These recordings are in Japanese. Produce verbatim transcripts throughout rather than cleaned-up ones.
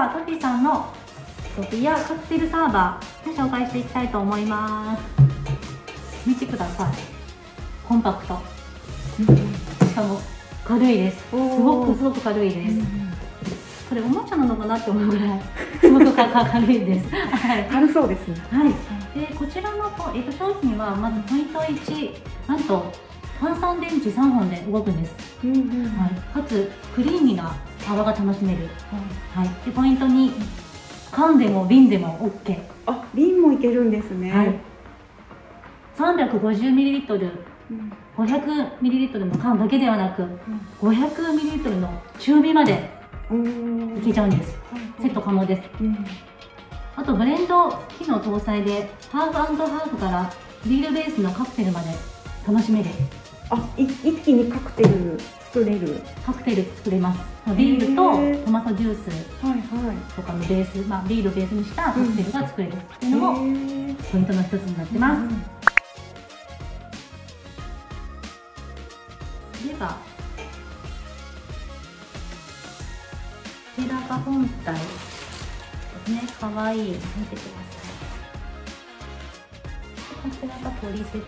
はトフィさんのビアカクテルサーバーで紹介していきたいと思います。見てください。コンパクト。しかも軽いです。すごくすごく軽いです。これおもちゃなのかなって思うぐらいすごく軽いです。はい、 軽そうですね。 はい。でこちらの、えー、と商品はまずポイントいち、なんと単三電池さんぼんで動くんです。うんうん、はい。かつクリーミーな泡が楽しめる。はい。でポイントに、缶でも瓶でも オーケー。 あ、瓶もいけるんですね。はい。 さんびゃくごじゅうミリリットル、ごひゃくミリリットルの缶だけではなく、ごひゃくミリリットルの中火までいけちゃうんです。セット可能です。あとブレンド機能搭載で、ハーフ&ハーフからビールベースのカクテルまで楽しめる。 あ、い一気にカクテル作れる。 カクテル作れます。ビールとトマトジュースとかのベース、まあ、ビールをベースにしたカクテルが作れるっていうのもポイントの一つになってます。ではこちらが本体ですね。かわいい。見てください。こちらが取説。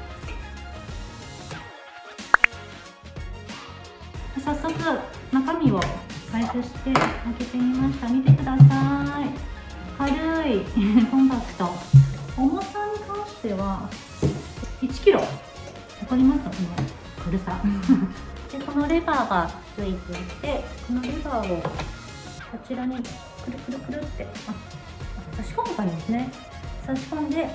早速中身を開封して開けてみました。見てください。軽いコンパクト。重さに関してはいちキロ。わかりますか、この軽さ。でこのレバーがついていて、このレバーをこちらにくるくるくるってあ差し込む感じですね。差し込んで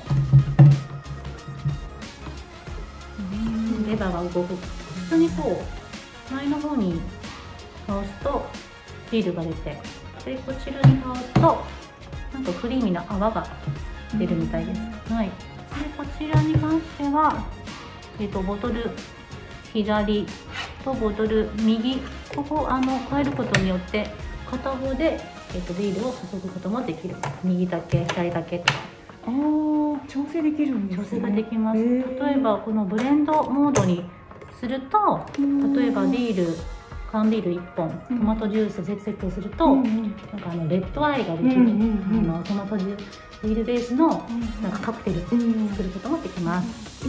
レバーが動く。普通にこう前の方に倒すとビールが出て、でこちらに倒すとなんかクリーミーな泡が出るみたいです。はい。でこちらに関しては、えっとボトル左とボトル右、ここをあの変えることによって片方で、えっとビールを注ぐこともできる。右だけ左だけとか。 ああ、調整できるんですね。 調整ができます。例えばこのブレンドモードにすると、例えばビール缶ビールいっぽん、トマトジュースセットすると、うん、なんかあのレッドアイができる、あのトマトジュースビールベースのなんかカクテル作ることもできます。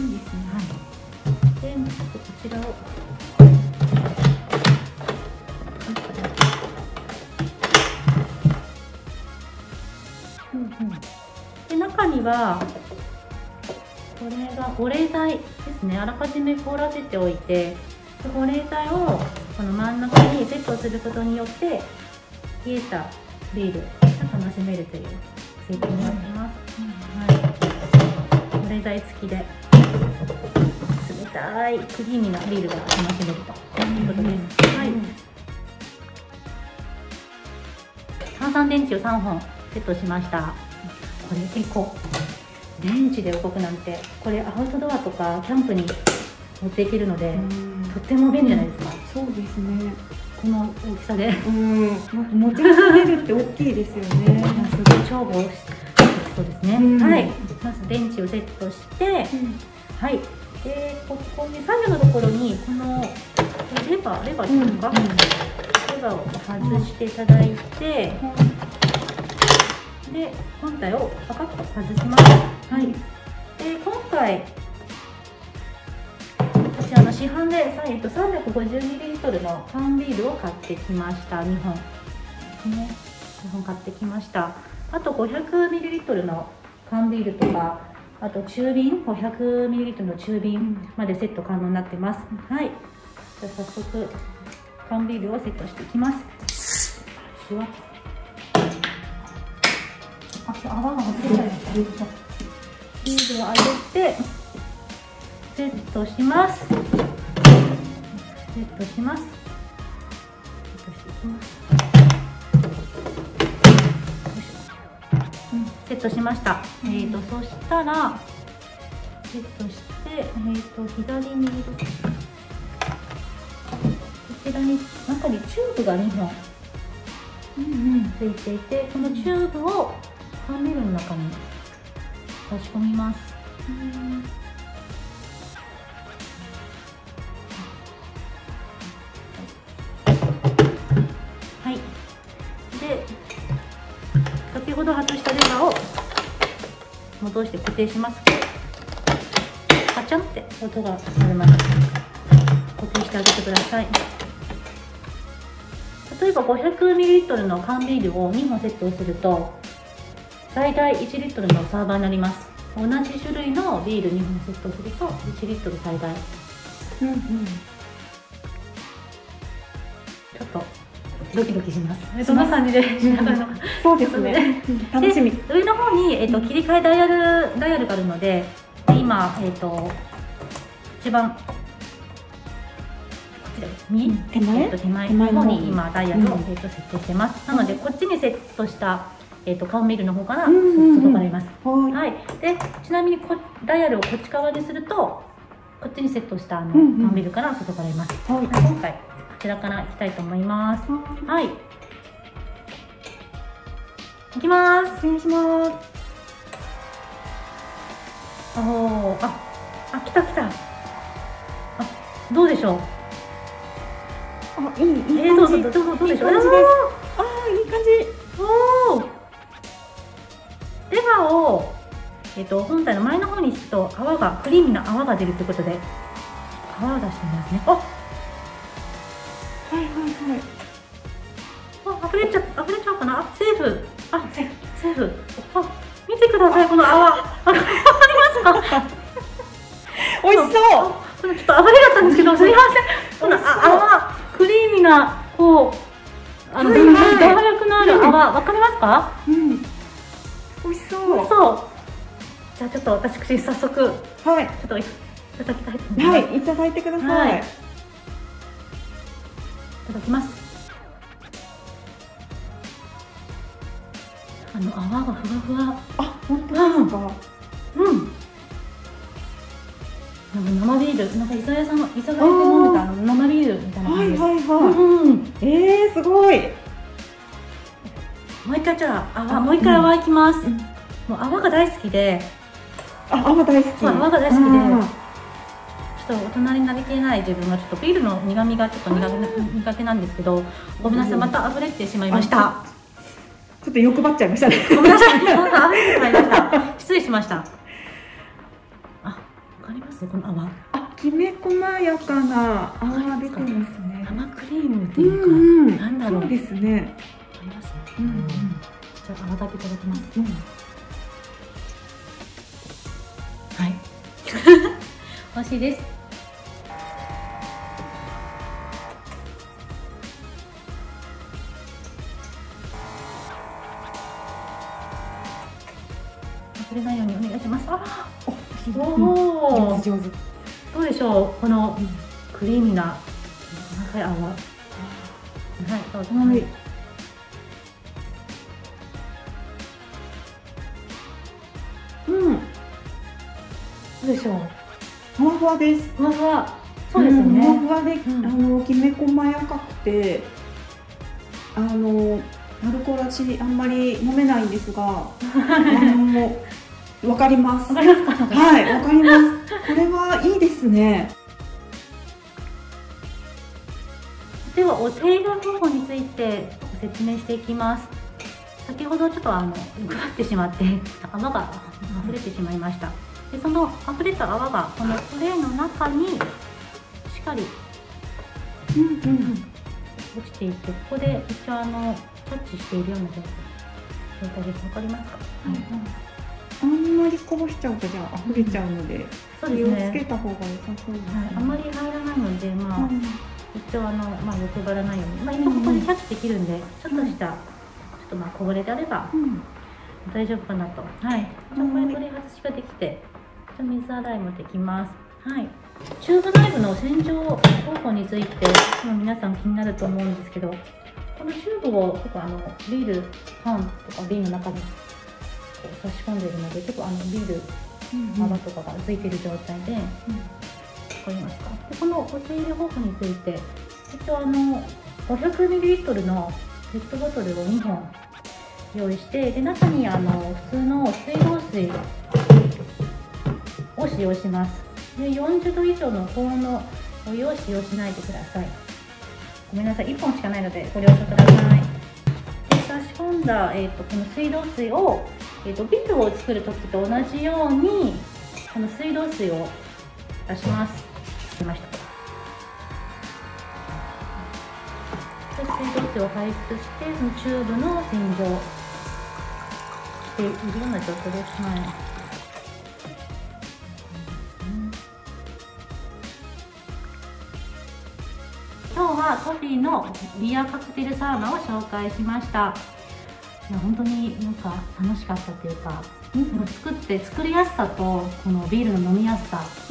いいですね。 はい。で、こちらをうんうん、で中にはこれが保冷剤ですね。あらかじめ凍らせておいて、で保冷剤をこの真ん中にセットすることによって冷えたビールが楽しめるという製品になってます。はい、保冷剤付きで冷たいクリーミーなビールが楽しめるということです。はい、単三電池をさんぼんセットしました。これ結構電池で動くなんて、これアウトドアとかキャンプに持っていけるので、とっても便利じゃないですか。 そうですね。 この大きさで、 うん、持ち運べるって大きいですよね。 すごい重宝しそうですね。うん、はい、まず電池をセットして、うん、はい。で、ここに左右のところにこのレバー、レバーですか？うん、レバーを外していただいて、うん、で本体をパカッと外します。はい。で今回私あの市販でさんびゃくごじゅうミリリットルの缶ビールを買ってきました。にほんですね。にほん買ってきました。あとごひゃくミリリットルの缶ビールとか、あと中瓶ごひゃくミリリットルの中瓶までセット可能になってます。はい。じゃあ早速缶ビールをセットしていきます。あ、泡が外れちゃいました。ビールを上げてセットします。セットします。セットしていきます。うん、セットしました。うん、えっとそしたらセットして、えっと左にこちらに中にチューブがにほんついていて、このチューブを缶ビールの中に差し込みます。うん、はい。で、 ど外したレバーを戻して固定します。カチャンって音が鳴るまで固定してあげてください。例えば ごひゃくミリリットル の缶ビールをにほんセットをすると最大いちリットルのサーバーになります。同じ種類のビールにほんセットするといちリットル最大。 うんうん。 ちょっとドキドキします。どんな感じでしながらのか。 そうですね。楽しみ。 上の方に、えー、と切り替えダイヤルダイヤルがあるので、今、えー、と一番こっちで右、 手前、 えー、と手前の方に今ダイヤルを、えー、と設定してます。なのでこっちにセットしたえー、と缶ビールの方から注がれます。はい。で、ちなみにこダイヤルをこっち側にするとこっちにセットしたあの、うんうん、缶ビールから注がれます。はい。今回こちらからいきたいと思います。はい。いきます。 お願いします。 おお、あ、あ、来た来た。あ、どうでしょう。 あ、いいいい感じ。 えー、どうどうどうどうでしょう。 いい感じです。ああ、いい感じ。 おお。レバーを、えっと、本体の前の方に引くと泡がクリーミーな泡が出るということで泡を出してみますね。あ、 はいはいはい。 あ、溢れちゃ溢れちゃうかな。あ、セーフ。あ、セーフセーフ。あ、見てくださいこの泡。あ、わかりますか。 美味しそう。 このちょっと溢れだったんですけど、すみません。この泡クリーミーなこうあの弾力のある泡、わかりますか。 うん。美味しそう。 美味しそう。じゃあちょっと私早速、はい、ちょっといただきたいと思います。 はい、いただいてください。はい、いただきます。あの泡がふわふわ。 あ、本当ですか。 うん。なんか生ビール、なんか居酒屋さん、居酒屋で飲んでたあの生ビールみたいな感じです。はいはいはい。うん。 ええ、すごい。 もう一回じゃあ泡、もう一回泡いきます。もう泡が大好きで。 あ、泡大好き。 泡が大好きで。ちょっと大人になりきれない自分がちょっとビールの苦味がちょっと苦手苦手なんですけど、ごめんなさい、また溢れてしまいました。 ちょっと欲張っちゃいましたね。 ごめんなさい、また溢れてしまいました。失礼しました。あ、わかりますこの泡。 あ、きめ細やかな泡出てますね。 生クリームっていうか、なんだろう。 そうですね。 ありますね。うんうん。じゃあ泡だけいただきます。うん。はい。美味しいです。忘れないようにお願いします。あ、おお、上手。どうでしょう、このクリーミーな細かい泡。はい、どうぞ。はい。うん。どうでしょう。 ふわふわです。 ふわふわ。そうですよね。 ふわふわで、あのきめ細やかくて、あのアルコール私あんまり飲めないんですが、あのわかります。 わかりますか。 はい、わかります。これはいいですね。 ではお手入れ方法についてご説明していきます。先ほどちょっとあのぐわってしまって泡が溢れてしまいました。でその溢れた泡がこのトレーの中にしっかり、うんうん、落ちていって、ここで一応あのタッチしているような状態です。わかりますか？はい、 あんまりこぼしちゃうとじゃあ溢れちゃうので、 そうですね、 気をつけた方が良さそうですね。 はい、あんまり入らないので、まあ、うん、一応あのまあ欲張らないように、まあ今ここでキャッチできるんで、ちょっとした、うん、ちょっとまあこぼれであれば、うん、大丈夫かなと。はい。じゃあこれ取り外しができて、じゃあ水洗いもできます。はい。チューブ内部の洗浄方法について、皆さん気になると思うんですけど、このチューブを結構あのビール缶とか瓶の中にこう差し込んでいるので、結構あのビール泡とかがついている状態で、わ、うん、かりますか？でこのお手入れ方法について、一応あの ごひゃくミリリットル のペットボトルをにほん用意して、で中にあの普通の水道水を使用します。でよんじゅうど以上の高温のお湯を使用しないでください。ごめんなさい、いっぽんしかないのでご了承ください。で差し込んだ、えー、とこの水道水を、えー、とビールを作る時と同じようにこの水道水を出します。出ました。で水道水を排出してそのチューブの洗浄しているような状況です。はい。今日はトフィーのビアカクテルサウナを紹介しました。いや本当になんか楽しかったというか、うん、作って作りやすさとこのビールの飲みやすさ、うん、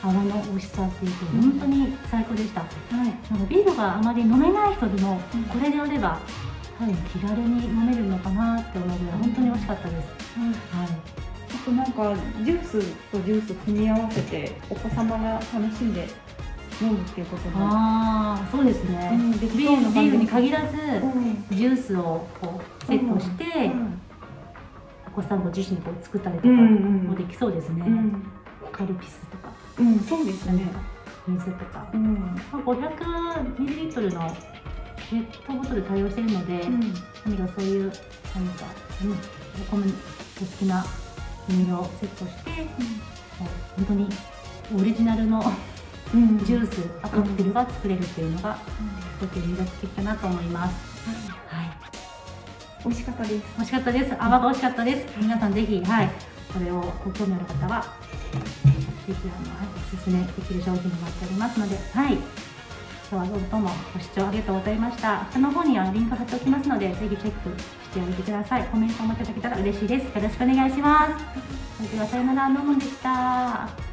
泡の美味しさっていうと本当に最高でした。うん、なんかビールがあまり飲めない人でもこれであれば多分気軽に飲めるのかなって思うぐらい本当に美味しかったです。うん、はい。 あとなんかジュースとジュース組み合わせてお子様が楽しんで飲むっていうことも、 ああそうですね、うん、ビールビールに限らず、うん、ジュースをこうセットして、うん、お子さんご自身でこう作ったりとかもできそうですね。うん、カルピスとか、 うん、そうですね、 水とか、うん、ごひゃくミリリットルのペットボトル対応しているので、うん、何かそういう何か、うん、お米お好きな飲料をセットして、うん、本当にオリジナルのうん、ジュース、カクテルが作れるっていうのがとても魅力的かなと思います。はい、 美味しかったです。 美味しかったです。泡が美味しかったです。皆さんぜひ、はい、これをご興味ある方はぜひあの、はい、おすすめできる商品になっておりますので、はい、今日はどうもご視聴ありがとうございました。下の方にはリンク貼っておきますので、ぜひチェックしておいてください。コメントもいただけたら嬉しいです。よろしくお願いします。それではさよなら、のもんでした。